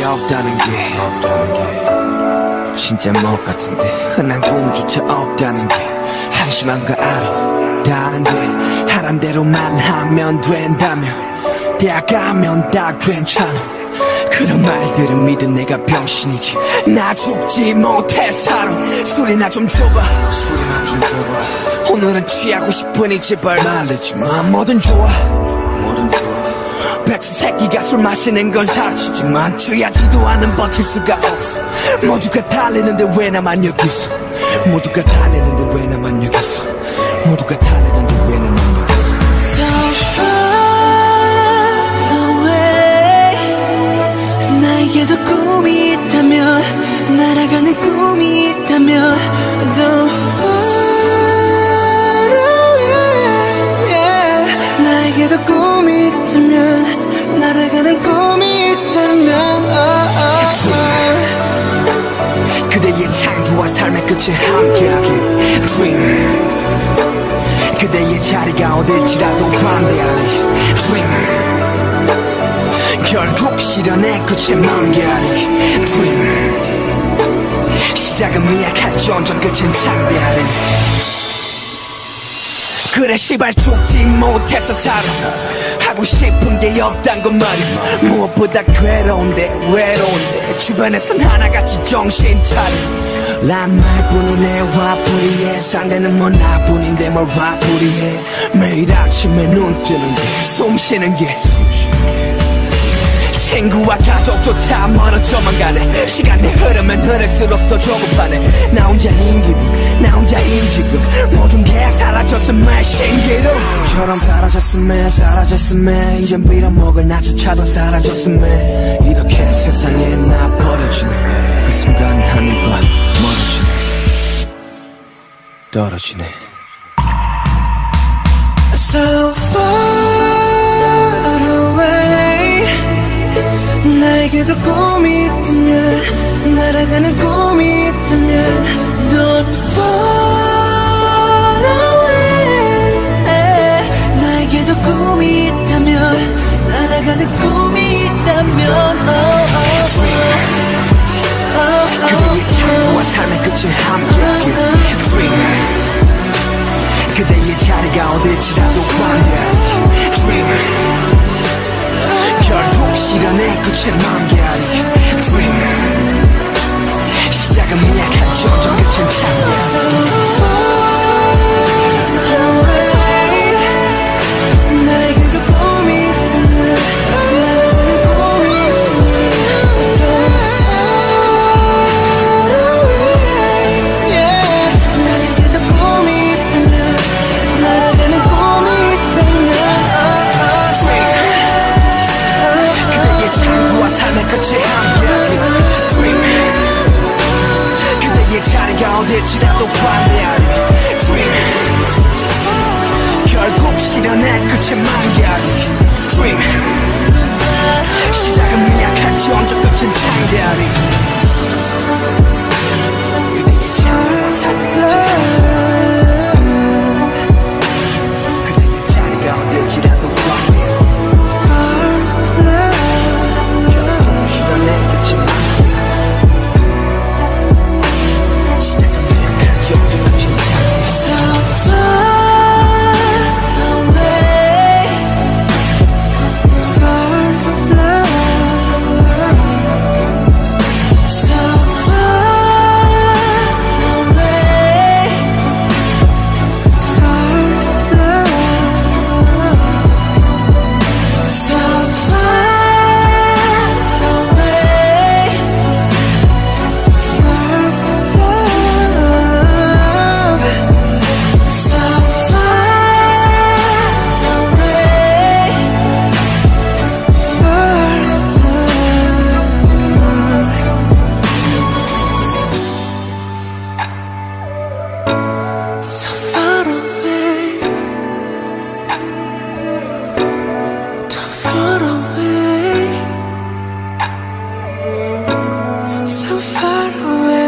없다는 게 진짜 못 같은데 흔한 꿈조차 없다는 게 한심한 거 알아 다른데 하란 대로만 하면 된다며 대학 가면 다 괜찮아 그런 말들은 믿은 내가 병신이지 나 죽지 못해 살아 술이나 좀 줘봐 오늘은 취하고 싶으니 제발 말리지마 뭐든 좋아 백수 새끼가 술 마시는 건 사치지만 취하지도 않은 버틸 수가 없어 모두가 달리는데 왜 나만 여기 있어 모두가 달리는데 왜 나만 여기 있어 모두가 달리는데 왜 나만 여기 있어 So far away 나에게도 꿈이 있다면 날아가는 꿈이 있다면 더 far away yeah. 나에게도 꿈이 있다면 날아가는 꿈이 있다면 그대의 창조와 삶의 끝에 함께하길 Dream 그대의 자리가 어딜지라도 반대하리 Dream 결국 실현의 끝에 만개하리 Dream 시작은 미약할지언정 끝은 창대하리 그래 시발 죽지 못해서 살아 하고 싶은 게 없단 건 말이야 무엇보다 외로운데 주변에선 하나같이 정신 차려 란 말뿐이네 화풀이해 상대는 뭐 나뿐인데 뭘 화풀이해 매일 아침에 눈 뜨는 게 숨 쉬는 게 친구와 가족조차 멀어져만 가네 시간이 흐르면 흐를수록 더 조급하네 나 혼자인 기분 나 혼자인 지금 모든 게 사라졌음에 신기루처럼 사라졌음에 이젠 빌어먹을 나조차도 사라졌음에 이렇게 세상에 나 버려지네 그 순간 하늘과 멀어지네 떨어지네 So far away 나에게도 꿈이 있다면 날아가는 꿈이 있다면 Don't fall away 나에게도 꿈이 있다면 날아가는 꿈이 있다면 그대의 창조와 삶의 끝을 함께하길 Dream 그대의 자리가 어딜지라도 반대하리 Dream 결국 실현의 끝에 만개하리 Dream 시작은 미약할지언정 끝은 창대하리 끝에 함께하길 Dream 그대의 자리가 어딜지라도 반대하리 Dream 결국 실현의 끝에 만개하리 Dream 시작은 미약할지언정 끝은 창대하리 그대의 자리가 그대의 자리가 어딜지라도 반대하리 내 끝이 만개하리 시작은 미약할지언정 끝은 창대하리 So far away First love So far away First love So far So far away